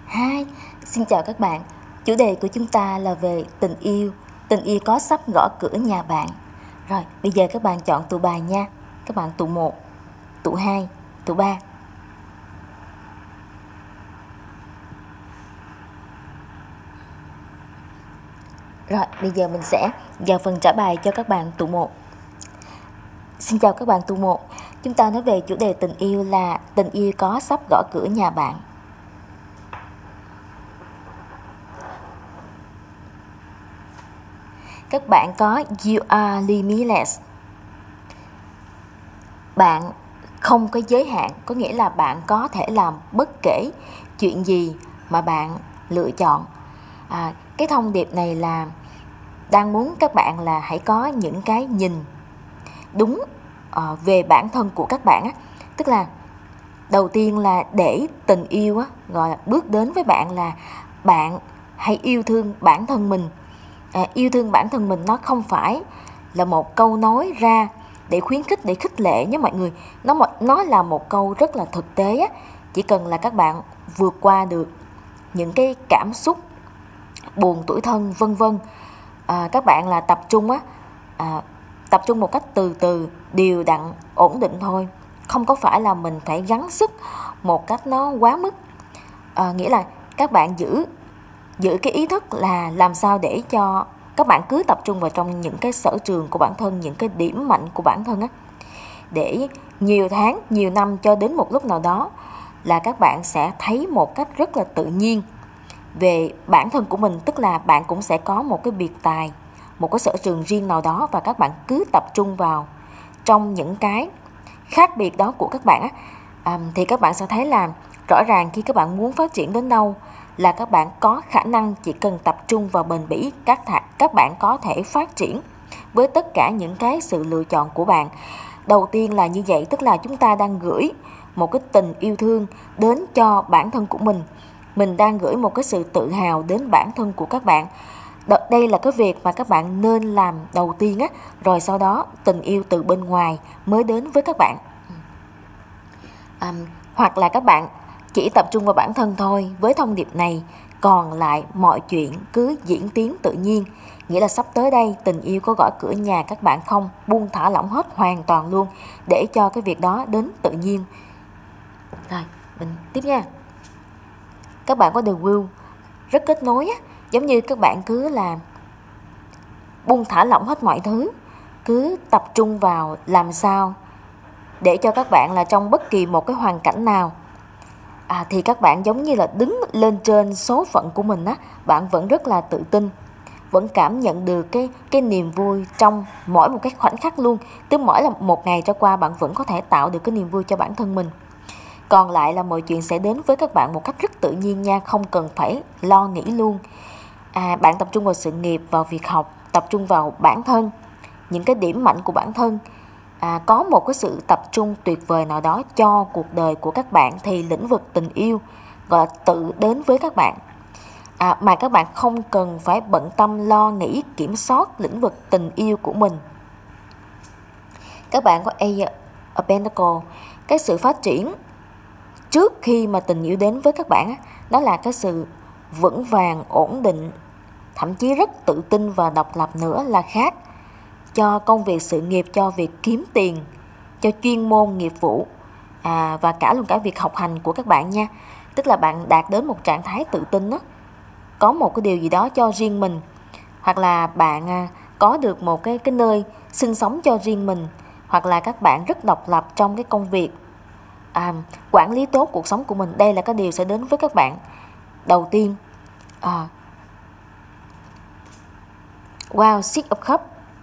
Hi, xin chào các bạn. Chủ đề của chúng ta là về tình yêu. Tình yêu có sắp gõ cửa nhà bạn. Rồi, bây giờ các bạn chọn tụ bài nha. Các bạn tụ 1, tụ 2, tụ 3. Rồi, bây giờ mình sẽ vào phần trả bài cho các bạn tụ 1. Xin chào các bạn tụ 1. Chúng ta nói về chủ đề tình yêu là tình yêu có sắp gõ cửa nhà bạn. Các bạn có You are limitless. Bạn không có giới hạn, có nghĩa là bạn có thể làm bất kể chuyện gì mà bạn lựa chọn. Cái thông điệp này là đang muốn các bạn là hãy có những cái nhìn đúng về bản thân của các bạn. Tức là đầu tiên là để tình yêu gọi là bước đến với bạn là bạn hãy yêu thương bản thân mình. Yêu thương bản thân mình nó không phải là một câu nói ra để khuyến khích, để khích lệ nhé mọi người. Nó là một câu rất là thực tế. Chỉ cần là các bạn vượt qua được những cái cảm xúc buồn, tủi thân vân vân, các bạn là tập trung một cách từ từ, đều đặn, ổn định thôi. Không có phải là mình phải gắng sức một cách nó quá mức. Nghĩa là các bạn giữ cái ý thức là làm sao để cho các bạn cứ tập trung vào trong những cái sở trường của bản thân, những cái điểm mạnh của bản thân để nhiều tháng, nhiều năm cho đến một lúc nào đó là các bạn sẽ thấy một cách rất là tự nhiên về bản thân của mình. Tức là bạn cũng sẽ có một cái biệt tài, một cái sở trường riêng nào đó, và các bạn cứ tập trung vào trong những cái khác biệt đó của các bạn thì các bạn sẽ thấy là rõ ràng khi các bạn muốn phát triển đến đâu là các bạn có khả năng, chỉ cần tập trung vào bền bỉ, các bạn có thể phát triển với tất cả những cái sự lựa chọn của bạn. Đầu tiên là như vậy, tức là chúng ta đang gửi một cái tình yêu thương đến cho bản thân của mình. Mình đang gửi một cái sự tự hào đến bản thân của các bạn. Đây là cái việc mà các bạn nên làm đầu tiên rồi sau đó tình yêu từ bên ngoài mới đến với các bạn. Hoặc là các bạn chỉ tập trung vào bản thân thôi với thông điệp này, còn lại mọi chuyện cứ diễn tiến tự nhiên. Nghĩa là sắp tới đây tình yêu có gõ cửa nhà các bạn không? Buông thả lỏng hết hoàn toàn luôn để cho cái việc đó đến tự nhiên. Rồi, mình tiếp nha. Các bạn có the will, rất kết nối giống như các bạn cứ là buông thả lỏng hết mọi thứ, cứ tập trung vào làm sao để cho các bạn là trong bất kỳ một cái hoàn cảnh nào thì các bạn giống như là đứng lên trên số phận của mình bạn vẫn rất là tự tin, vẫn cảm nhận được cái niềm vui trong mỗi một cái khoảnh khắc luôn. Tức mỗi là một ngày trôi qua bạn vẫn có thể tạo được cái niềm vui cho bản thân mình. Còn lại là mọi chuyện sẽ đến với các bạn một cách rất tự nhiên nha, không cần phải lo nghĩ luôn. Bạn tập trung vào sự nghiệp, vào việc học, tập trung vào bản thân, những cái điểm mạnh của bản thân. Có một cái sự tập trung tuyệt vời nào đó cho cuộc đời của các bạn thì lĩnh vực tình yêu gọi là tự đến với các bạn. Mà các bạn không cần phải bận tâm lo nghĩ kiểm soát lĩnh vực tình yêu của mình. Các bạn có Ace of Pentacles, cái sự phát triển trước khi mà tình yêu đến với các bạn đó là cái sự vững vàng, ổn định, thậm chí rất tự tin và độc lập nữa là khác. Cho công việc sự nghiệp, cho việc kiếm tiền, cho chuyên môn nghiệp vụ và cả luôn cả việc học hành của các bạn nha. Tức là bạn đạt đến một trạng thái tự tin có một cái điều gì đó cho riêng mình, hoặc là bạn có được một cái nơi sinh sống cho riêng mình, hoặc là các bạn rất độc lập trong cái công việc, quản lý tốt cuộc sống của mình. Đây là cái điều sẽ đến với các bạn. Đầu tiên wow, Six of Cups.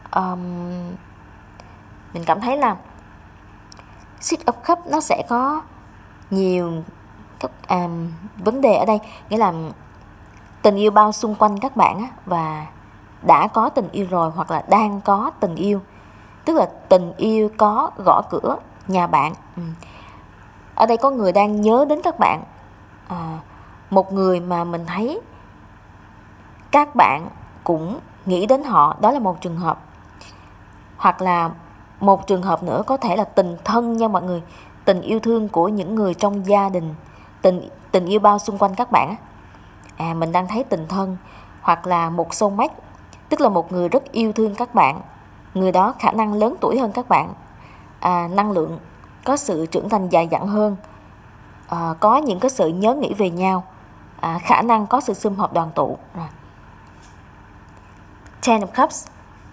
Mình cảm thấy là Six of Cups nó sẽ có nhiều vấn đề ở đây. Nghĩa là tình yêu bao xung quanh các bạn và đã có tình yêu rồi, hoặc là đang có tình yêu. Tức là tình yêu có gõ cửa nhà bạn. Ở đây có người đang nhớ đến các bạn, một người mà mình thấy các bạn cũng nghĩ đến họ. Đó là một trường hợp. Hoặc là một trường hợp nữa có thể là tình thân nha mọi người. Tình yêu thương của những người trong gia đình, tình yêu bao xung quanh các bạn mình đang thấy tình thân, hoặc là một soulmate, tức là một người rất yêu thương các bạn. Người đó khả năng lớn tuổi hơn các bạn, năng lượng có sự trưởng thành dài dẳng hơn, có những cái sự nhớ nghĩ về nhau, khả năng có sự sum họp đoàn tụ. Rồi. Ten of Cups,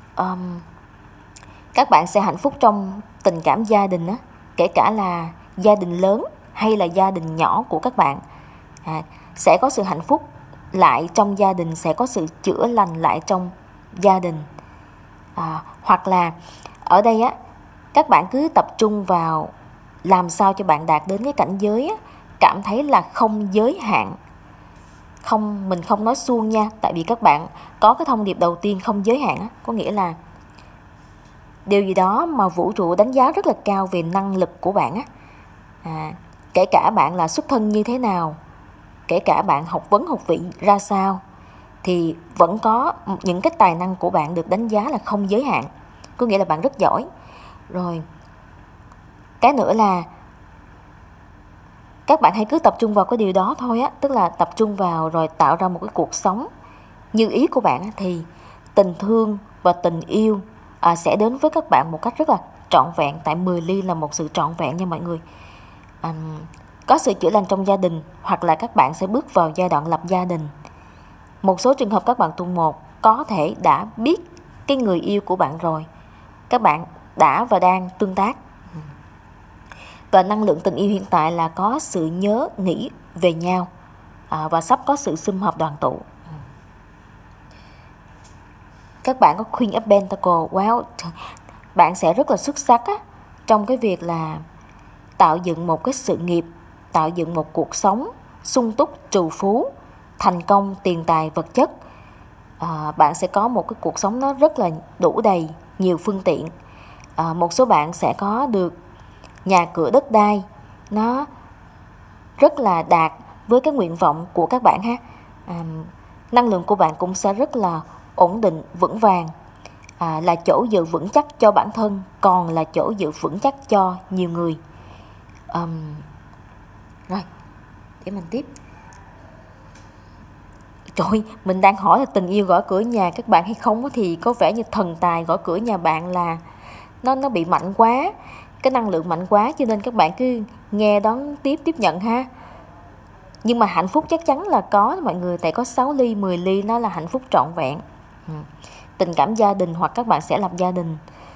các bạn sẽ hạnh phúc trong tình cảm gia đình á, kể cả là gia đình lớn hay là gia đình nhỏ của các bạn. Sẽ có sự hạnh phúc lại trong gia đình, sẽ có sự chữa lành lại trong gia đình. Hoặc là ở đây á, các bạn cứ tập trung vào làm sao cho bạn đạt đến cái cảnh giới á, cảm thấy là không giới hạn. Mình không nói suông nha, tại vì các bạn có cái thông điệp đầu tiên không giới hạn á, có nghĩa là điều gì đó mà vũ trụ đánh giá rất là cao về năng lực của bạn á. Kể cả bạn là xuất thân như thế nào, kể cả bạn học vấn học vị ra sao, thì vẫn có những cái tài năng của bạn được đánh giá là không giới hạn, có nghĩa là bạn rất giỏi. Rồi cái nữa là các bạn hãy cứ tập trung vào cái điều đó thôi á, tức là tập trung vào rồi tạo ra một cái cuộc sống như ý của bạn, thì tình thương và tình yêu sẽ đến với các bạn một cách rất là trọn vẹn. Tại 10 ly là một sự trọn vẹn nha mọi người. Có sự chữa lành trong gia đình, hoặc là các bạn sẽ bước vào giai đoạn lập gia đình. Một số trường hợp các bạn tu một có thể đã biết cái người yêu của bạn rồi, các bạn đã và đang tương tác. Và năng lượng tình yêu hiện tại là có sự nhớ nghĩ về nhau, và sắp có sự sum họp đoàn tụ. Các bạn có Queen of Pentacles. Wow, bạn sẽ rất là xuất sắc á, trong cái việc là tạo dựng một cái sự nghiệp, tạo dựng một cuộc sống sung túc, trù phú, thành công, tiền tài, vật chất. Bạn sẽ có một cái cuộc sống nó rất là đủ đầy, nhiều phương tiện. Một số bạn sẽ có được nhà cửa đất đai, nó rất là đạt với cái nguyện vọng của các bạn ha. Năng lượng của bạn cũng sẽ rất là ổn định, vững vàng, là chỗ dựa vững chắc cho bản thân, còn là chỗ dựa vững chắc cho nhiều người. Rồi, để mình tiếp. Trời, mình đang hỏi là tình yêu gõ cửa nhà các bạn hay không, thì có vẻ như thần tài gõ cửa nhà bạn là nó bị mạnh quá, cái năng lượng mạnh quá, cho nên các bạn cứ nghe đón tiếp nhận ha. Nhưng mà hạnh phúc chắc chắn là có mọi người, tại có 6 ly, 10 ly nó là hạnh phúc trọn vẹn. Tình cảm gia đình, hoặc các bạn sẽ lập gia đình.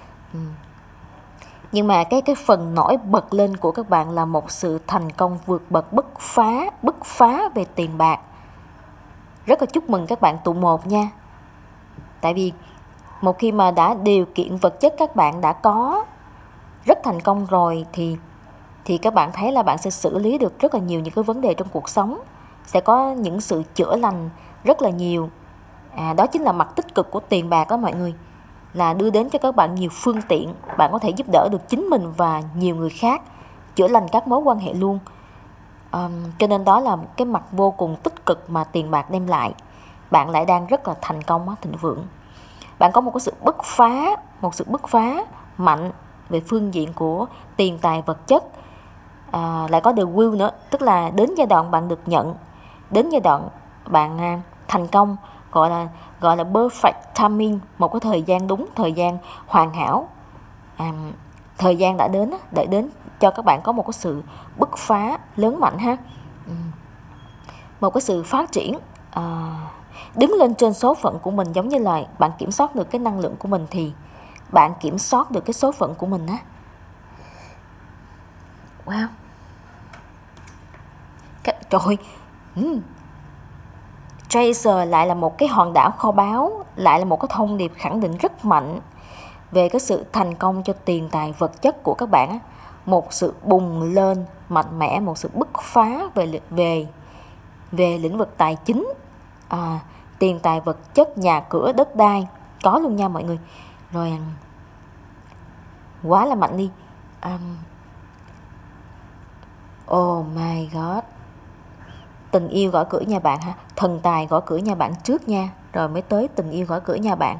Nhưng mà cái phần nổi bật lên của các bạn là một sự thành công vượt bậc, bứt phá về tiền bạc. Rất là chúc mừng các bạn tụ một nha. Tại vì một khi mà đã điều kiện vật chất các bạn đã có rất thành công rồi, thì các bạn thấy là bạn sẽ xử lý được rất là nhiều những cái vấn đề trong cuộc sống, sẽ có những sự chữa lành rất là nhiều. Đó chính là mặt tích cực của tiền bạc đó mọi người, là đưa đến cho các bạn nhiều phương tiện, bạn có thể giúp đỡ được chính mình và nhiều người khác, chữa lành các mối quan hệ luôn. Cho nên đó là cái mặt vô cùng tích cực mà tiền bạc đem lại. Bạn lại đang rất là thành công, thịnh vượng. Bạn có một cái sự bứt phá mạnh về phương diện của tiền tài vật chất. Lại có the will nữa, tức là đến giai đoạn bạn được nhận, đến giai đoạn bạn thành công, gọi là perfect timing, một cái thời gian đúng, thời gian hoàn hảo. Thời gian đã đến, để đến cho các bạn có một cái sự bứt phá lớn mạnh ha. Một cái sự phát triển, đứng lên trên số phận của mình, giống như là bạn kiểm soát được cái năng lượng của mình, thì bạn kiểm soát được cái số phận của mình á. Wow. Trời, Treasure lại là một cái hòn đảo kho báu, lại là một cái thông điệp khẳng định rất mạnh về cái sự thành công cho tiền tài vật chất của các bạn á. Một sự bùng lên mạnh mẽ, một sự bứt phá về lĩnh vực tài chính, tiền tài vật chất, nhà cửa đất đai có luôn nha mọi người. Rồi quá là mạnh đi. Oh my god, tình yêu gõ cửa nhà bạn ha, thần tài gõ cửa nhà bạn trước nha, rồi mới tới tình yêu gõ cửa nhà bạn.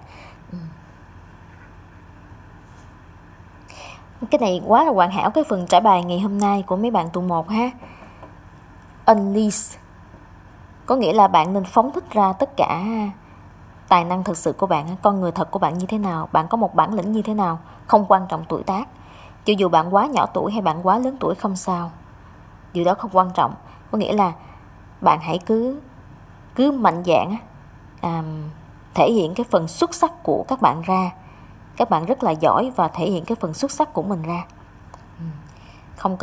Cái này quá là hoàn hảo, cái phần trải bài ngày hôm nay của mấy bạn tụ một ha. Unleash, Có nghĩa là bạn nên phóng thích ra tất cả tài năng thực sự của bạn, con người thật của bạn như thế nào, bạn có một bản lĩnh như thế nào, không quan trọng tuổi tác. Cho dù bạn quá nhỏ tuổi hay bạn quá lớn tuổi không sao, điều đó không quan trọng. Có nghĩa là bạn hãy cứ mạnh dạn thể hiện cái phần xuất sắc của các bạn ra. Các bạn rất là giỏi và thể hiện cái phần xuất sắc của mình ra. Không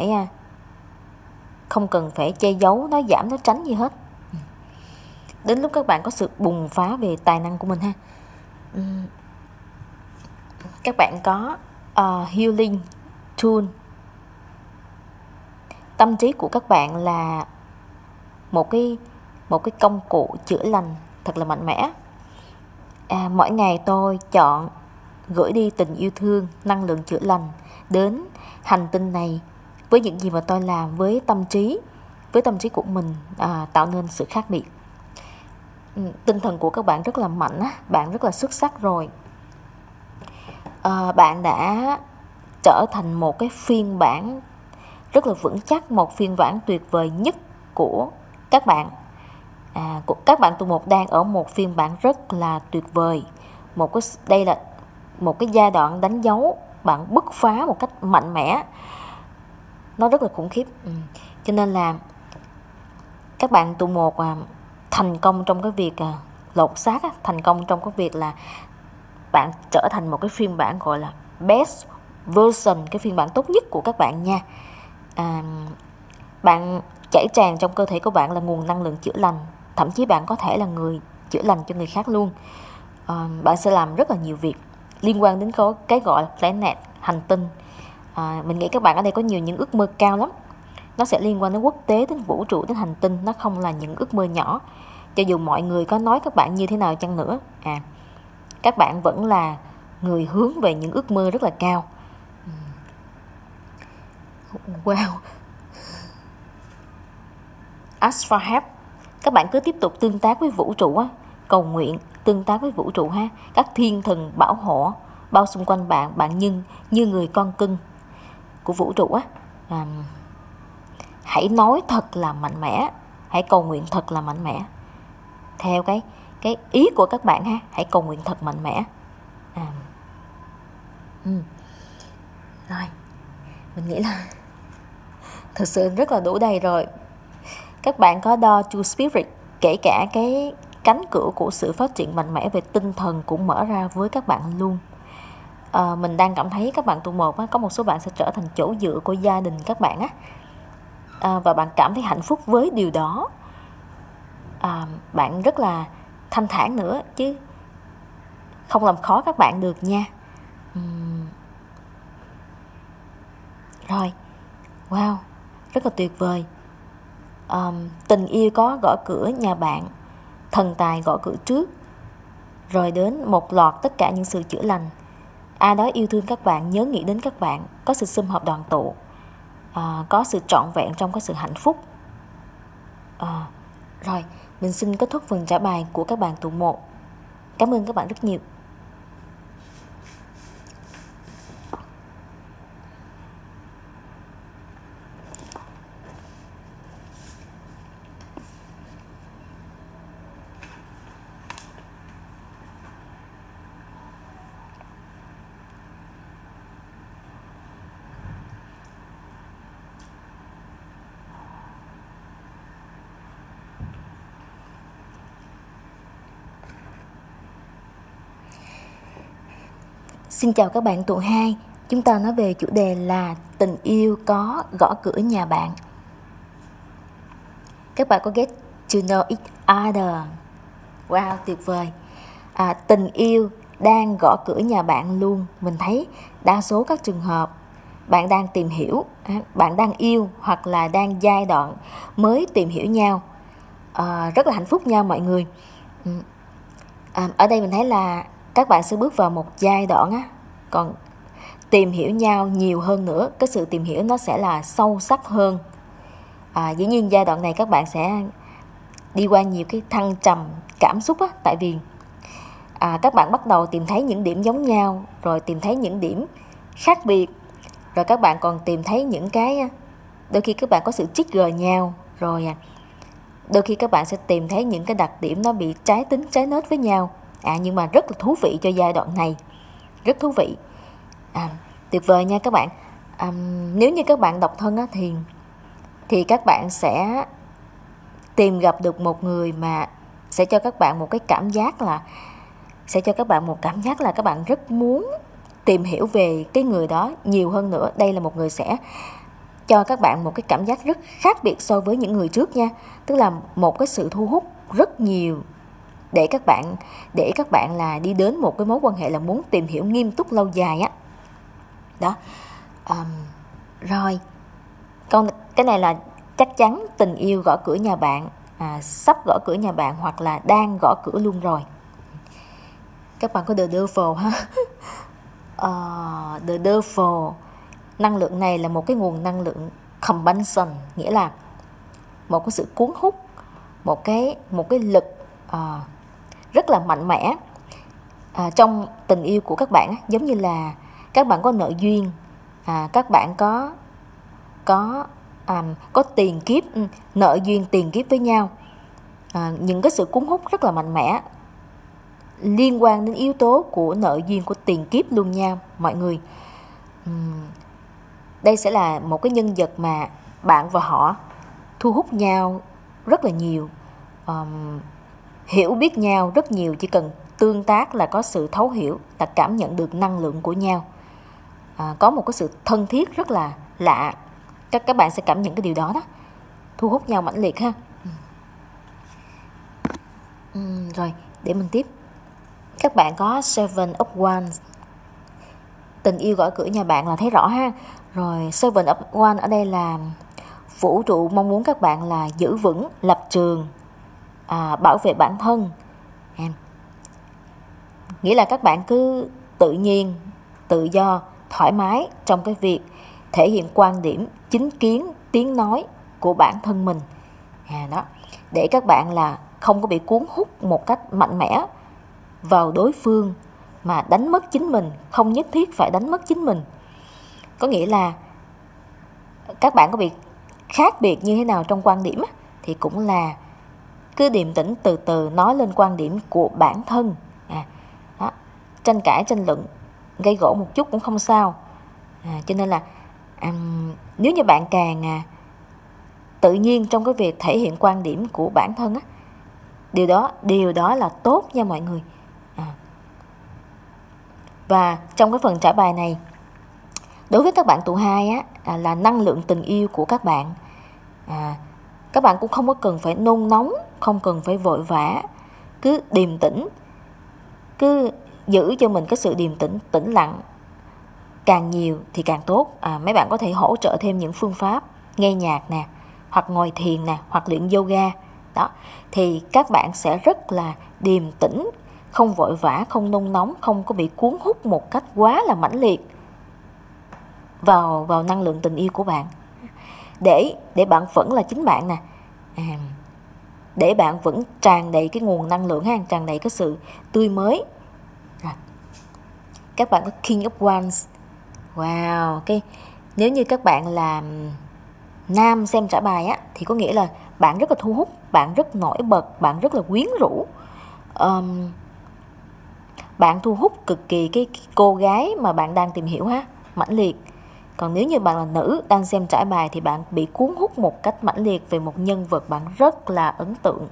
cần phải che giấu, nói giảm, nói tránh gì hết. Đến lúc các bạn có sự bùng phá về tài năng của mình ha. Các bạn có healing tool. Tâm trí của các bạn là một cái công cụ chữa lành thật là mạnh mẽ. Mỗi ngày tôi chọn gửi đi tình yêu thương, năng lượng chữa lành đến hành tinh này với những gì mà tôi làm, với tâm trí của mình, tạo nên sự khác biệt. Tinh thần của các bạn rất là mạnh, bạn rất là xuất sắc rồi. Bạn đã trở thành một cái phiên bản rất là vững chắc, một phiên bản tuyệt vời nhất của các bạn. Các bạn tụ một đang ở một phiên bản rất là tuyệt vời. Đây là một cái giai đoạn đánh dấu bạn bứt phá một cách mạnh mẽ, nó rất là khủng khiếp. Cho nên là các bạn tụ một thành công trong cái việc lột xác, thành công trong cái việc là bạn trở thành một cái phiên bản gọi là best version, cái phiên bản tốt nhất của các bạn nha. Bạn chảy tràn trong cơ thể của bạn là nguồn năng lượng chữa lành, thậm chí bạn có thể là người chữa lành cho người khác luôn. Bạn sẽ làm rất là nhiều việc liên quan đến cái gọi là planet, hành tinh. Mình nghĩ các bạn ở đây có nhiều những ước mơ cao lắm. Nó sẽ liên quan đến quốc tế, đến vũ trụ, đến hành tinh. Nó không là những ước mơ nhỏ. Cho dù mọi người có nói các bạn như thế nào chăng nữa, các bạn vẫn là người hướng về những ước mơ rất là cao. Wow. Ask for help. Các bạn cứ tiếp tục tương tác với vũ trụ, cầu nguyện, tương tác với vũ trụ ha. Các thiên thần bảo hộ bao xung quanh bạn, bạn như người con cưng của vũ trụ. Hãy nói thật là mạnh mẽ, hãy cầu nguyện thật là mạnh mẽ theo cái ý của các bạn ha. Hãy cầu nguyện thật mạnh mẽ. Rồi, mình nghĩ là thật sự rất là đủ đầy rồi. Các bạn có Door to Spirit, kể cả cái cánh cửa của sự phát triển mạnh mẽ về tinh thần cũng mở ra với các bạn luôn. Mình đang cảm thấy các bạn tụ một có một số bạn sẽ trở thành chỗ dựa của gia đình các bạn và bạn cảm thấy hạnh phúc với điều đó. Bạn rất là thanh thản nữa chứ không làm khó các bạn được nha. Rồi, wow, rất là tuyệt vời. Tình yêu có gõ cửa nhà bạn, thần tài gõ cửa trước, rồi đến một loạt tất cả những sự chữa lành. Ai đó yêu thương các bạn, nhớ nghĩ đến các bạn, có sự sum họp đoàn tụ, có sự trọn vẹn trong cái sự hạnh phúc. Rồi, mình xin kết thúc phần trả bài của các bạn tụ 1. Cảm ơn các bạn rất nhiều. Xin chào các bạn tụ 2. Chúng ta nói về chủ đề là tình yêu có gõ cửa nhà bạn. Các bạn có get to know each other. Wow, tuyệt vời. Tình yêu đang gõ cửa nhà bạn luôn. Mình thấy đa số các trường hợp bạn đang tìm hiểu, bạn đang yêu hoặc là đang giai đoạn mới tìm hiểu nhau. Rất là hạnh phúc nha mọi người. Ở đây mình thấy là các bạn sẽ bước vào một giai đoạn còn tìm hiểu nhau nhiều hơn nữa. Cái sự tìm hiểu nó sẽ là sâu sắc hơn. Dĩ nhiên giai đoạn này các bạn sẽ đi qua nhiều cái thăng trầm cảm xúc tại vì các bạn bắt đầu tìm thấy những điểm giống nhau, rồi tìm thấy những điểm khác biệt, rồi các bạn còn tìm thấy những cái đôi khi các bạn có sự trigger nhau, rồi đôi khi các bạn sẽ tìm thấy những cái đặc điểm nó bị trái tính trái nết với nhau, nhưng mà rất là thú vị cho giai đoạn này, rất thú vị. Tuyệt vời nha các bạn. Nếu như các bạn độc thân á, thì các bạn sẽ tìm gặp được một người mà sẽ cho các bạn một cái cảm giác là các bạn rất muốn tìm hiểu về cái người đó nhiều hơn nữa. Đây là một người sẽ cho các bạn một cái cảm giác rất khác biệt so với những người trước nha. Tức là một cái sự thu hút rất nhiều để các bạn là đi đến một cái mối quan hệ là muốn tìm hiểu nghiêm túc lâu dài á. Đó. Rồi. Còn cái này là chắc chắn tình yêu gõ cửa nhà bạn, sắp gõ cửa nhà bạn hoặc là đang gõ cửa luôn rồi. Các bạn có The Devil ha. The Devil, năng lượng này là một cái nguồn năng lượng compulsion, nghĩa là một cái sự cuốn hút, một cái lực rất là mạnh mẽ trong tình yêu của các bạn. Giống như là các bạn có nợ duyên, các bạn có tiền kiếp, nợ duyên tiền kiếp với nhau, những cái sự cuốn hút rất là mạnh mẽ liên quan đến yếu tố của nợ duyên của tiền kiếp luôn nha mọi người. Đây sẽ là một cái nhân vật mà bạn và họ thu hút nhau rất là nhiều, hiểu biết nhau rất nhiều, chỉ cần tương tác là có sự thấu hiểu, là cảm nhận được năng lượng của nhau, có một cái sự thân thiết rất là lạ. Các bạn sẽ cảm nhận cái điều đó, thu hút nhau mãnh liệt ha. Rồi, để mình tiếp. Các bạn có Seven of Wands, tình yêu gõ cửa nhà bạn là thấy rõ ha. Rồi Seven of Wands ở đây là vũ trụ mong muốn các bạn là giữ vững lập trường, bảo vệ bản thân. Nghĩa là các bạn cứ tự nhiên, tự do, thoải mái trong cái việc thể hiện quan điểm, chính kiến, tiếng nói của bản thân mình. Đó, để các bạn là không có bị cuốn hút một cách mạnh mẽ vào đối phương mà đánh mất chính mình, không nhất thiết phải đánh mất chính mình. Có nghĩa là các bạn có bị khác biệt như thế nào trong quan điểm thì cũng là cứ điềm tĩnh từ từ nói lên quan điểm của bản thân. Đó. Tranh cãi, tranh luận, gây gổ một chút cũng không sao. Cho nên là nếu như bạn càng tự nhiên trong cái việc thể hiện quan điểm của bản thân điều đó là tốt nha mọi người. Và trong cái phần trải bài này, đối với các bạn tụ 2 là năng lượng tình yêu của các bạn. Các bạn cũng không có cần phải nôn nóng, không cần phải vội vã, cứ điềm tĩnh, cứ giữ cho mình cái sự điềm tĩnh, tĩnh lặng càng nhiều thì càng tốt. Mấy bạn có thể hỗ trợ thêm những phương pháp nghe nhạc nè, hoặc ngồi thiền nè, hoặc luyện yoga. Đó, thì các bạn sẽ rất là điềm tĩnh, không vội vã, không nôn nóng, không có bị cuốn hút một cách quá là mãnh liệt vào năng lượng tình yêu của bạn. Để bạn vẫn là chính bạn nè, để bạn vẫn tràn đầy cái nguồn năng lượng ha, tràn đầy cái sự tươi mới. Các bạn có King of Wands. Wow, nếu như các bạn là nam xem trải bài thì có nghĩa là bạn rất là thu hút, bạn rất nổi bật, bạn rất là quyến rũ. Bạn thu hút cực kỳ cái cô gái mà bạn đang tìm hiểu mãnh liệt. Còn nếu như bạn là nữ đang xem trải bài thì bạn bị cuốn hút một cách mãnh liệt về một nhân vật bạn rất là ấn tượng.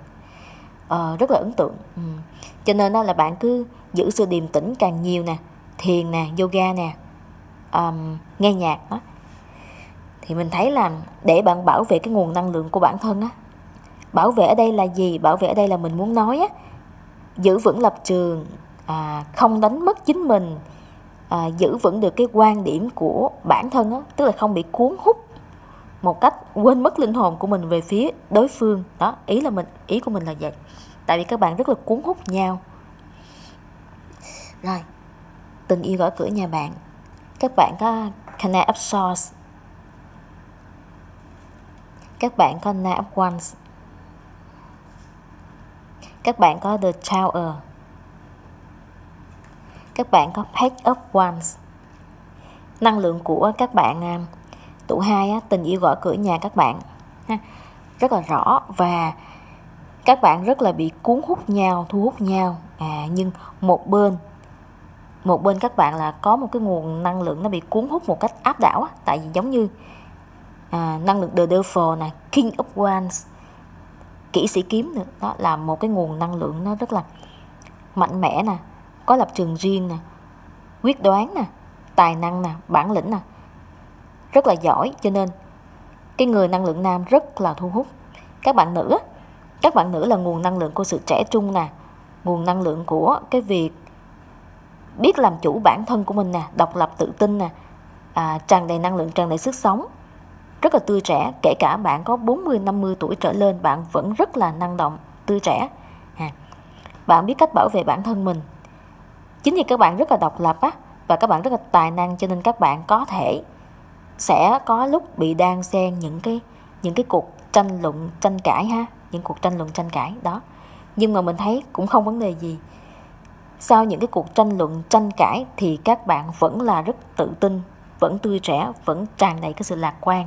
Cho nên là bạn cứ giữ sự điềm tĩnh càng nhiều nè, thiền nè, yoga nè, nghe nhạc đó. Thì mình thấy là để bạn bảo vệ cái nguồn năng lượng của bản thân bảo vệ ở đây là gì? Bảo vệ ở đây là mình muốn nói giữ vững lập trường, không đánh mất chính mình, giữ vững được cái quan điểm của bản thân tức là không bị cuốn hút một cách quên mất linh hồn của mình về phía đối phương. Đó, ý của mình là vậy. Tại vì các bạn rất là cuốn hút nhau. Rồi, tình yêu gõ cửa nhà bạn. Các bạn có Knight of Swords. Các bạn có Knight of Wands. Các bạn có The Tower. Các bạn có Page of Wands. Năng lượng của các bạn tụ 2 tình yêu gõ cửa nhà các bạn rất là rõ. Và các bạn rất là bị cuốn hút nhau, thu hút nhau. Nhưng một bên các bạn là có một cái nguồn năng lượng nó bị cuốn hút một cách áp đảo á. Tại vì giống như năng lượng The Devil nè, King of Wands, kỹ sĩ kiếm nữa, đó là một cái nguồn năng lượng nó rất là mạnh mẽ nè, có lập trường riêng nè, quyết đoán nè, tài năng nè, bản lĩnh nè, rất là giỏi. Cho nên cái người năng lượng nam rất là thu hút. Các bạn nữ là nguồn năng lượng của sự trẻ trung nè, nguồn năng lượng của cái việc biết làm chủ bản thân của mình nè, độc lập tự tin nè, tràn đầy năng lượng, tràn đầy sức sống, rất là tươi trẻ. Kể cả bạn có 40-50 tuổi trở lên, bạn vẫn rất là năng động, tươi trẻ. Bạn biết cách bảo vệ bản thân mình. Chính vì các bạn rất là độc lập á, và các bạn rất là tài năng, cho nên các bạn có thể sẽ có lúc bị đan xen những cái cuộc tranh luận, tranh cãi ha, những cuộc tranh luận, tranh cãi đó. Nhưng mà mình thấy cũng không vấn đề gì. Sau những cái cuộc tranh luận, tranh cãi thì các bạn vẫn là rất tự tin, vẫn tươi trẻ, vẫn tràn đầy cái sự lạc quan.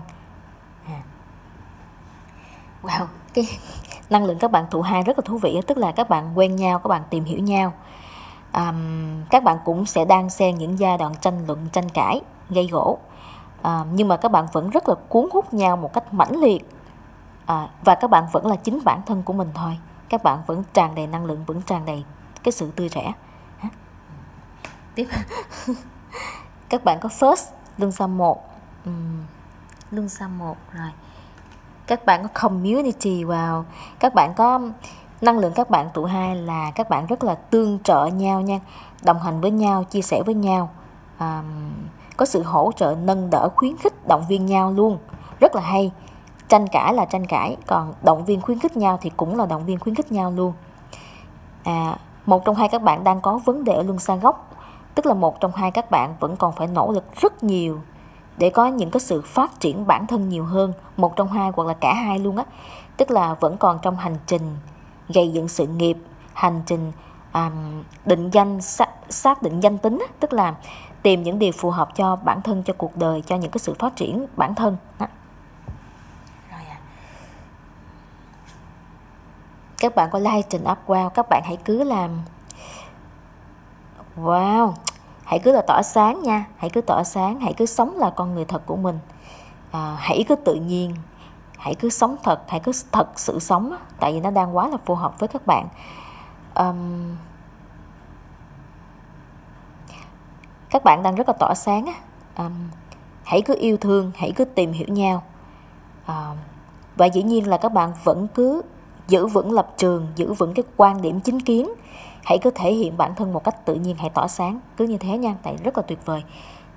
Wow, cái năng lượng các bạn thụ hai rất là thú vị, tức là các bạn quen nhau, các bạn tìm hiểu nhau. Các bạn cũng sẽ đan xen những giai đoạn tranh luận, tranh cãi, gây gổ. Nhưng mà các bạn vẫn rất là cuốn hút nhau một cách mãnh liệt. Và các bạn vẫn là chính bản thân của mình thôi. Các bạn vẫn tràn đầy năng lượng, vẫn tràn đầy cái sự tươi trẻ. Tiếp. Các bạn có First, lương xăm 1. Lương xăm 1 rồi. Các bạn có Community, wow. Các bạn có năng lượng các bạn tụ hai là các bạn rất là tương trợ nhau nha, đồng hành với nhau, chia sẻ với nhau, có sự hỗ trợ, nâng đỡ, khuyến khích, động viên nhau luôn, rất là hay. Tranh cãi là tranh cãi, còn động viên khuyến khích nhau thì cũng là động viên khuyến khích nhau luôn. Một trong hai các bạn đang có vấn đề ở luân xa gốc, tức là một trong hai các bạn vẫn còn phải nỗ lực rất nhiều để có những cái sự phát triển bản thân nhiều hơn. Một trong hai hoặc là cả hai luôn á, tức là vẫn còn trong hành trình gây dựng sự nghiệp, hành trình định danh, xác định danh tính á, tức là tìm những điều phù hợp cho bản thân, cho cuộc đời, cho những cái sự phát triển bản thân đó. Các bạn có lighten up, wow, các bạn hãy cứ làm, wow, hãy cứ là tỏa sáng nha, hãy cứ tỏa sáng, hãy cứ sống là con người thật của mình, hãy cứ tự nhiên, hãy cứ sống thật, hãy cứ thật sự sống, tại vì nó đang quá là phù hợp với các bạn. Các bạn đang rất là tỏa sáng, hãy cứ yêu thương, hãy cứ tìm hiểu nhau, và dĩ nhiên là các bạn vẫn cứ giữ vững lập trường, giữ vững cái quan điểm chính kiến. Hãy cứ thể hiện bản thân một cách tự nhiên, hãy tỏa sáng, cứ như thế nha, tại rất là tuyệt vời.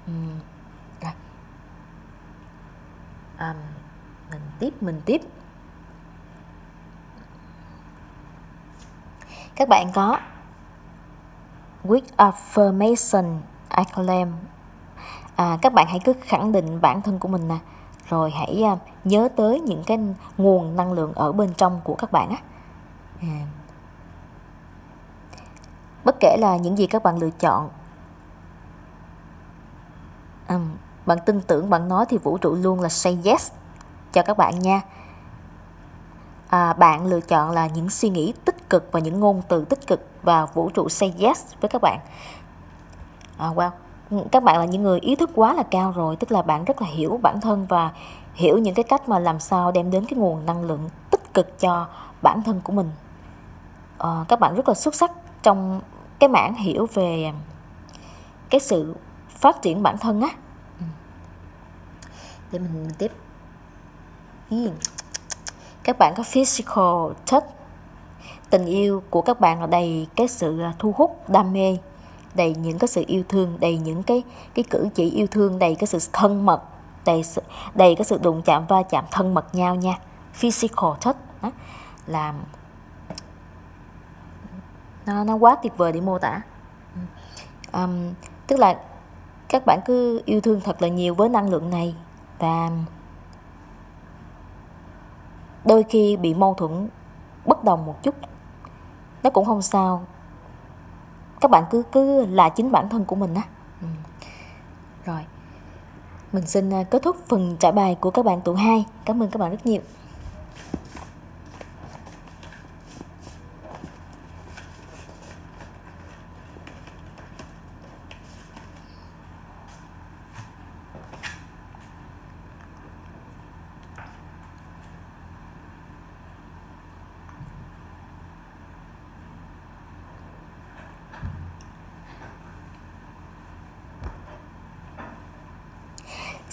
Mình tiếp. Các bạn có with affirmation, acclaim. Các bạn hãy cứ khẳng định bản thân của mình nè, rồi hãy nhớ tới những cái nguồn năng lượng ở bên trong của các bạn á. Bất kể là những gì các bạn lựa chọn, bạn tin tưởng, bạn nói thì vũ trụ luôn là say yes cho các bạn nha. Bạn lựa chọn là những suy nghĩ tích cực và những ngôn từ tích cực, và vũ trụ say yes với các bạn. Wow, các bạn là những người ý thức quá là cao rồi, tức là bạn rất là hiểu bản thân và hiểu những cái cách mà làm sao đem đến cái nguồn năng lượng tích cực cho bản thân của mình. Các bạn rất là xuất sắc trong cái mảng hiểu về cái sự phát triển bản thân á. Để mình tiếp. Các bạn có physical touch. Tình yêu của các bạn là đầy cái sự thu hút, đam mê, đầy những cái sự yêu thương, đầy những cái cử chỉ yêu thương, đầy cái sự thân mật, đầy cái sự đụng chạm, va chạm thân mật nhau nha. Physical touch đó, là nó quá tuyệt vời để mô tả. Tức là các bạn cứ yêu thương thật là nhiều với năng lượng này, và đôi khi bị mâu thuẫn, bất đồng một chút, nó cũng không sao. Các bạn cứ là chính bản thân của mình á. Rồi, mình xin kết thúc phần trả bài của các bạn tụ 2. Cảm ơn các bạn rất nhiều.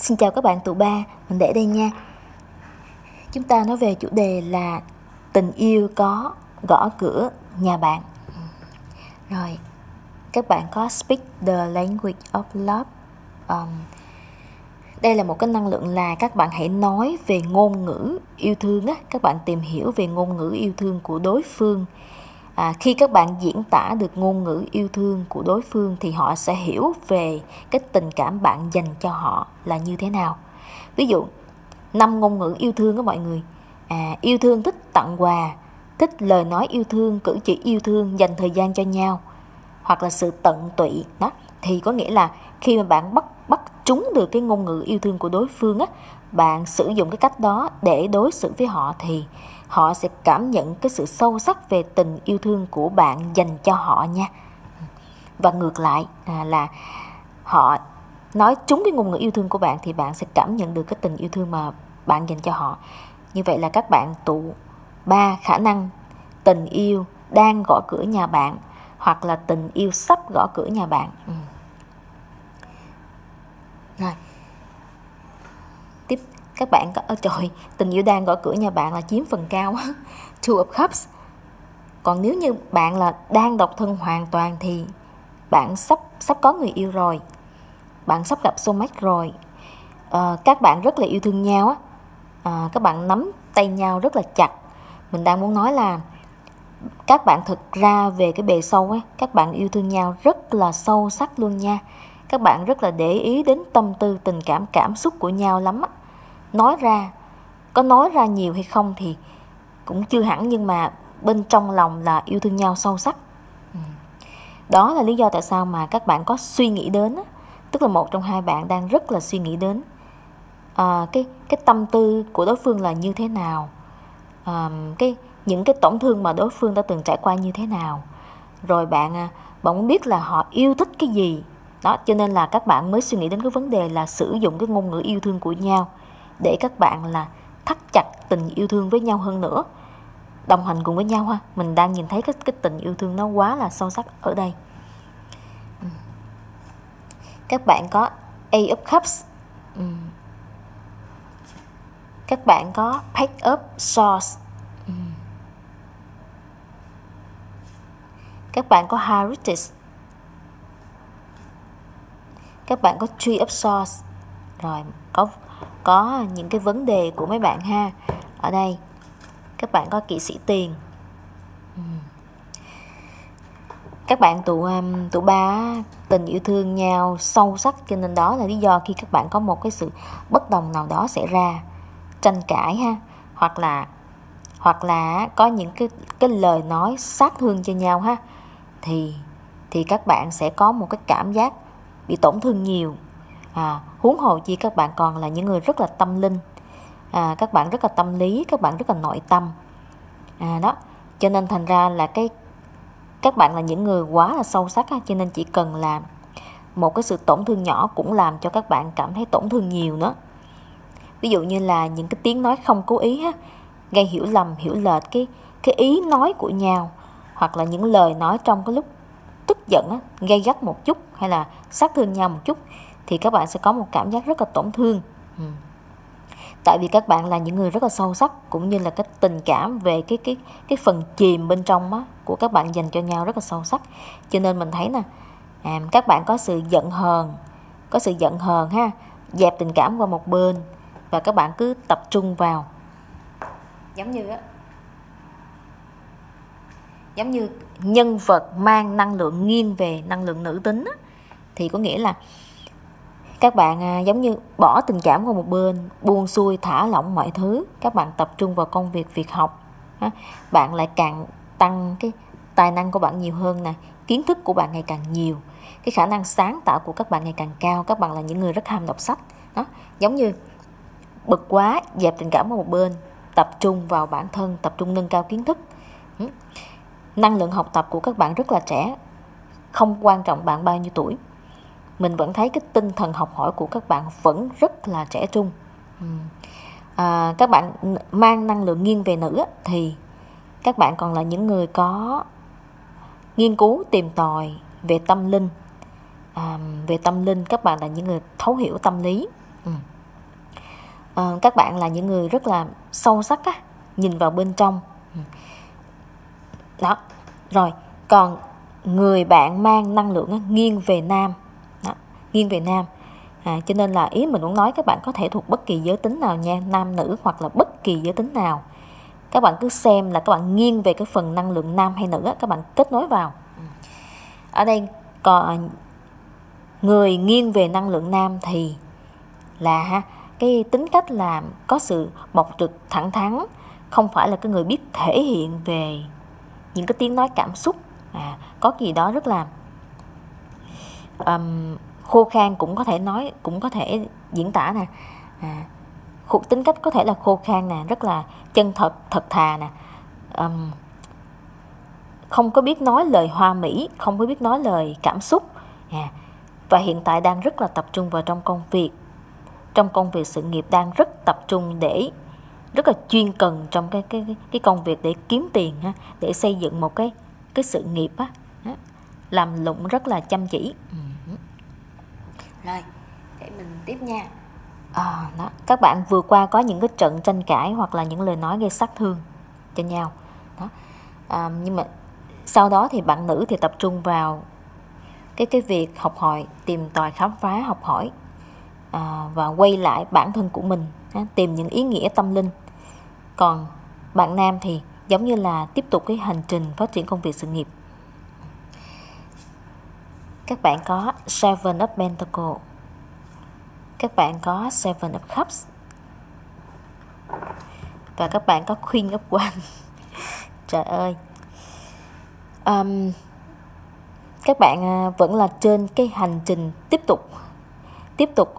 Xin chào các bạn tụ ba, mình để đây nha. Chúng ta nói về chủ đề là tình yêu có gõ cửa nhà bạn. Rồi, các bạn có speak the language of love. Đây là một cái năng lượng là các bạn hãy nói về ngôn ngữ yêu thương á, các bạn tìm hiểu về ngôn ngữ yêu thương của đối phương. Khi các bạn diễn tả được ngôn ngữ yêu thương của đối phương thì họ sẽ hiểu về cái tình cảm bạn dành cho họ là như thế nào. Ví dụ 5 ngôn ngữ yêu thương đó mọi người. Yêu thương thích tặng quà, thích lời nói yêu thương, cử chỉ yêu thương, dành thời gian cho nhau, hoặc là sự tận tụy đó. Thì có nghĩa là khi mà bạn bắt trúng được cái ngôn ngữ yêu thương của đối phương á, bạn sử dụng cái cách đó để đối xử với họ thì họ sẽ cảm nhận cái sự sâu sắc về tình yêu thương của bạn dành cho họ nha. Và ngược lại là họ nói trúng cái ngôn ngữ yêu thương của bạn thì bạn sẽ cảm nhận được cái tình yêu thương mà bạn dành cho họ. Như vậy là các bạn tụ 3 khả năng tình yêu đang gõ cửa nhà bạn, hoặc là tình yêu sắp gõ cửa nhà bạn. Rồi, tiếp các bạn có trời, tình yêu đang gõ cửa nhà bạn là chiếm phần cao. Two of Cups. Còn nếu như bạn là đang độc thân hoàn toàn thì bạn sắp có người yêu rồi, bạn sắp gặp soulmate rồi. Các bạn rất là yêu thương nhau á, các bạn nắm tay nhau rất là chặt. Mình đang muốn nói là các bạn thực ra về cái bề sâu á, các bạn yêu thương nhau rất là sâu sắc luôn nha. Các bạn rất là để ý đến tâm tư, tình cảm, cảm xúc của nhau lắm á. Nói ra nhiều hay không thì cũng chưa hẳn, nhưng mà bên trong lòng là yêu thương nhau sâu sắc. Đó là lý do tại sao mà các bạn có suy nghĩ đến á, tức là một trong hai bạn đang rất là suy nghĩ đến cái tâm tư của đối phương là như thế nào, những cái tổn thương mà đối phương đã từng trải qua như thế nào, rồi bạn muốn biết là họ yêu thích cái gì đó, cho nên là các bạn mới suy nghĩ đến cái vấn đề là sử dụng cái ngôn ngữ yêu thương của nhau để các bạn là thắt chặt tình yêu thương với nhau hơn nữa, đồng hành cùng với nhau ha. Mình đang nhìn thấy cái tình yêu thương nó quá là sâu sắc ở đây. Các bạn có Ace of Cups. Các bạn có Page of Swords. Các bạn có Heritage. Các bạn có Tree of Swords. Rồi, có những cái vấn đề của mấy bạn ha. Ở đây các bạn có Kỵ sĩ tiền. Các bạn tụ ba tình yêu thương nhau sâu sắc, cho nên đó là lý do khi các bạn có một cái sự bất đồng nào đó xảy ra, tranh cãi ha, hoặc là có những cái lời nói sát thương cho nhau ha, thì các bạn sẽ có một cái cảm giác bị tổn thương nhiều. Huống hồ chi các bạn còn là những người rất là tâm linh, các bạn rất là tâm lý, các bạn rất là nội tâm, đó, cho nên thành ra là các bạn là những người quá là sâu sắc, cho nên chỉ cần là một cái sự tổn thương nhỏ cũng làm cho các bạn cảm thấy tổn thương nhiều nữa. Ví dụ như là những cái tiếng nói không cố ý gây hiểu lầm, hiểu lệch cái ý nói của nhau, hoặc là những lời nói trong cái lúc tức giận gây gắt một chút, hay là sát thương nhau một chút, thì các bạn sẽ có một cảm giác rất là tổn thương. Tại vì các bạn là những người rất là sâu sắc, cũng như là cái tình cảm về cái phần chìm bên trong của các bạn dành cho nhau rất là sâu sắc. Cho nên mình thấy các bạn có sự giận hờn ha, dẹp tình cảm qua một bên và các bạn cứ tập trung vào, giống như nhân vật mang năng lượng nghiêng về năng lượng nữ tính thì có nghĩa là các bạn giống như bỏ tình cảm qua một bên, buông xuôi, thả lỏng mọi thứ, các bạn tập trung vào công việc học. Bạn lại càng tăng cái tài năng của bạn nhiều hơn nè, kiến thức của bạn ngày càng nhiều, cái khả năng sáng tạo của các bạn ngày càng cao. Các bạn là những người rất ham đọc sách đó, giống như bực quá, dẹp tình cảm qua một bên, tập trung vào bản thân, tập trung nâng cao kiến thức. Năng lượng học tập của các bạn rất là trẻ, không quan trọng bạn bao nhiêu tuổi, mình vẫn thấy cái tinh thần học hỏi của các bạn vẫn rất là trẻ trung. Các bạn mang năng lượng nghiêng về nữ thì các bạn còn là những người có nghiên cứu tìm tòi về tâm linh. Về tâm linh, các bạn là những người thấu hiểu tâm lý. Các bạn là những người rất là sâu sắc á, nhìn vào bên trong. Đó. Rồi, còn người bạn mang năng lượng á, nghiêng về nam. Đó, nghiêng về nam. Cho nên là ý mình muốn nói các bạn có thể thuộc bất kỳ giới tính nào nha, nam nữ hoặc là bất kỳ giới tính nào. Các bạn cứ xem là các bạn nghiêng về cái phần năng lượng nam hay nữ á, các bạn kết nối vào. Ở đây còn người nghiêng về năng lượng nam thì là cái tính cách là có sự bộc trực, thẳng thắn, không phải là cái người biết thể hiện về những cái tiếng nói cảm xúc, có gì đó rất là khô khan, cũng có thể nói, cũng có thể diễn tả nè, tính cách có thể là khô khan nè, rất là chân thật, thật thà nè, không có biết nói lời hoa mỹ, không có biết nói lời cảm xúc, và hiện tại đang rất là tập trung vào trong công việc sự nghiệp, đang rất tập trung để rất là chuyên cần trong cái công việc để kiếm tiền, để xây dựng một cái sự nghiệp á, làm lụng rất là chăm chỉ. Rồi, để mình tiếp nha. Đó, các bạn vừa qua có những cái trận tranh cãi hoặc là những lời nói gây sát thương cho nhau. Đó. Nhưng mà sau đó thì bạn nữ thì tập trung vào cái việc học hỏi, tìm tòi khám phá, học hỏi, và quay lại bản thân của mình, tìm những ý nghĩa tâm linh. Còn bạn nam thì giống như là tiếp tục cái hành trình phát triển công việc sự nghiệp. Các bạn có Seven of Pentacles, các bạn có Seven of Cups, và các bạn có Queen of Wands. Trời ơi, các bạn vẫn là trên cái hành trình tiếp tục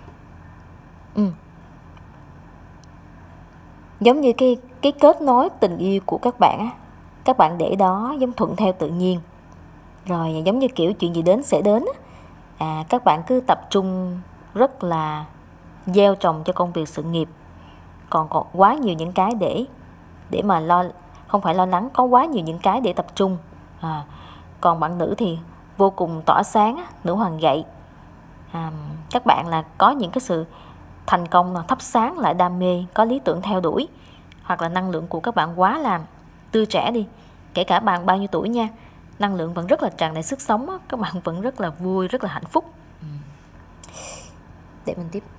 giống như cái kết nối tình yêu của các bạn á, các bạn để đó giống thuận theo tự nhiên, rồi giống như kiểu chuyện gì đến sẽ đến á. Các bạn cứ tập trung rất là gieo trồng cho công việc sự nghiệp, còn quá nhiều những cái để mà không phải lo lắng, có quá nhiều những cái để tập trung. Còn bạn nữ thì vô cùng tỏa sáng á, nữ hoàng gậy. Các bạn là có những cái sự thành công là thắp sáng lại đam mê, có lý tưởng theo đuổi, hoặc là năng lượng của các bạn quá là tươi trẻ đi, kể cả bạn bao nhiêu tuổi nha, năng lượng vẫn rất là tràn đầy sức sống á, các bạn vẫn rất là vui, rất là hạnh phúc. Để mình tiếp.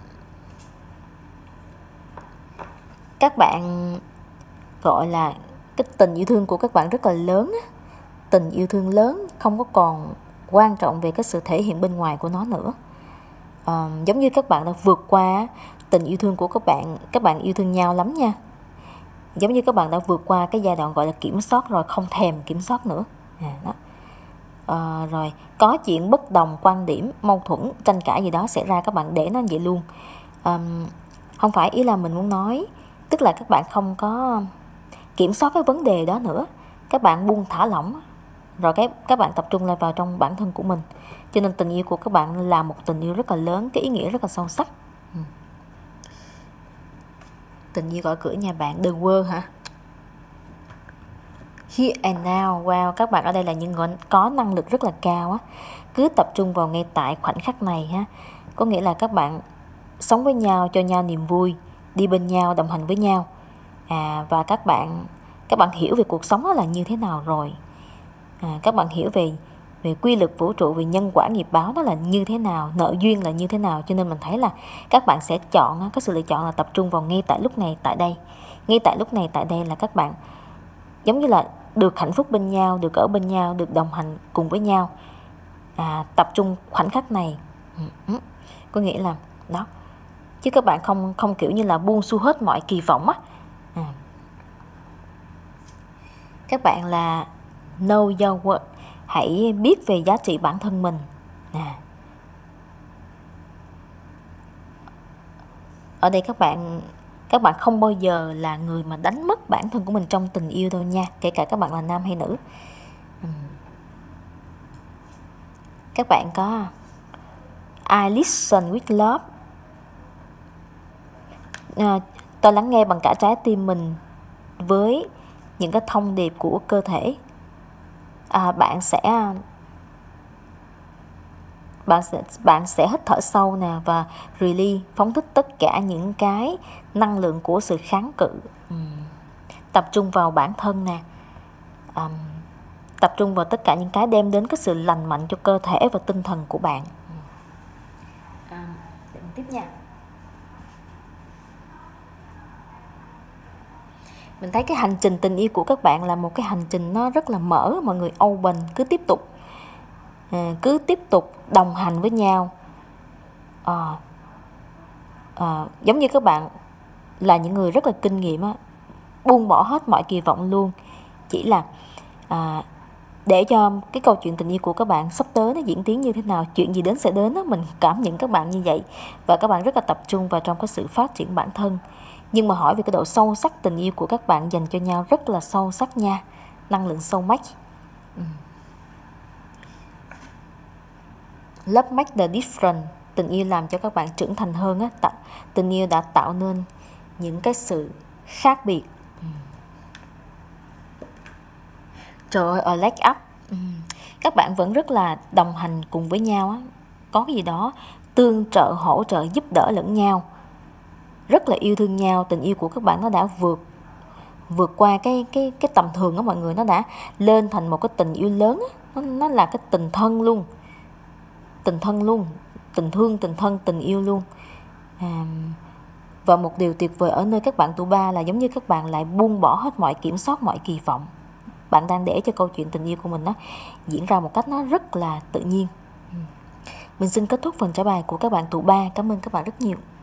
Các bạn gọi là cái tình yêu thương của các bạn rất là lớn á. Tình yêu thương lớn không có còn quan trọng về cái sự thể hiện bên ngoài của nó nữa. Giống như các bạn đã vượt qua tình yêu thương của các bạn yêu thương nhau lắm nha. Giống như các bạn đã vượt qua cái giai đoạn gọi là kiểm soát rồi, không thèm kiểm soát nữa. Đó. Rồi có chuyện bất đồng quan điểm, mâu thuẫn, tranh cãi gì đó xảy ra, các bạn để nó vậy luôn. Không phải, ý là mình muốn nói, tức là các bạn không có kiểm soát cái vấn đề đó nữa, các bạn buông thả lỏng, rồi các bạn tập trung lại vào trong bản thân của mình. Cho nên tình yêu của các bạn là một tình yêu rất là lớn, cái ý nghĩa rất là sâu sắc. Tình yêu gọi cửa nhà bạn, The World hả? Here and now. Wow, các bạn ở đây là những người có năng lực rất là cao á. Cứ tập trung vào ngay tại khoảnh khắc này ha. Có nghĩa là các bạn sống với nhau, cho nhau niềm vui, đi bên nhau, đồng hành với nhau. Và các bạn hiểu về cuộc sống đó là như thế nào rồi. Các bạn hiểu về quy luật vũ trụ, về nhân quả nghiệp báo đó là như thế nào, nợ duyên là như thế nào. Cho nên mình thấy là các bạn sẽ chọn, cái sự lựa chọn là tập trung vào ngay tại lúc này, tại đây. Ngay tại lúc này, tại đây là các bạn giống như là được hạnh phúc bên nhau, được ở bên nhau, được đồng hành cùng với nhau. Tập trung khoảnh khắc này. Có nghĩa là đó. Chứ các bạn không kiểu như là buông xuôi hết mọi kỳ vọng á. Các bạn là know your worth, hãy biết về giá trị bản thân mình. Ở đây các bạn không bao giờ là người mà đánh mất bản thân của mình trong tình yêu đâu nha, kể cả các bạn là nam hay nữ. Các bạn có I listen with love. Tôi lắng nghe bằng cả trái tim mình với những cái thông điệp của cơ thể. Bạn sẽ bạn sẽ hít thở sâu nè và release, phóng thích tất cả những cái năng lượng của sự kháng cự. Tập trung vào bản thân nè, tập trung vào tất cả những cái đem đến cái sự lành mạnh cho cơ thể và tinh thần của bạn. Để mình tiếp nha. Mình thấy cái hành trình tình yêu của các bạn là một cái hành trình nó rất là mở, mọi người open, cứ tiếp tục đồng hành với nhau. Giống như các bạn là những người rất là kinh nghiệm á, buông bỏ hết mọi kỳ vọng luôn, chỉ là để cho cái câu chuyện tình yêu của các bạn sắp tới nó diễn tiến như thế nào, chuyện gì đến sẽ đến đó, mình cảm nhận các bạn như vậy. Và các bạn rất là tập trung vào trong cái sự phát triển bản thân. Nhưng mà hỏi về cái độ sâu sắc tình yêu của các bạn dành cho nhau rất là sâu sắc nha. Năng lượng so much. Love make the difference. Tình yêu làm cho các bạn trưởng thành hơn á. Tình yêu đã tạo nên những cái sự khác biệt. Trời ơi, leg up. Các bạn vẫn rất là đồng hành cùng với nhau á. Có cái gì đó tương trợ, hỗ trợ, giúp đỡ lẫn nhau, rất là yêu thương nhau. Tình yêu của các bạn nó đã vượt qua cái tầm thường đó mọi người. Nó đã lên thành một cái tình yêu lớn á. Nó là cái tình thân luôn. Tình thương, tình thân, tình yêu luôn. Và một điều tuyệt vời ở nơi các bạn tụ ba là giống như các bạn lại buông bỏ hết mọi kiểm soát, mọi kỳ vọng. Bạn đang để cho câu chuyện tình yêu của mình nó diễn ra một cách nó rất là tự nhiên. Mình xin kết thúc phần trả bài của các bạn tụ ba. Cảm ơn các bạn rất nhiều.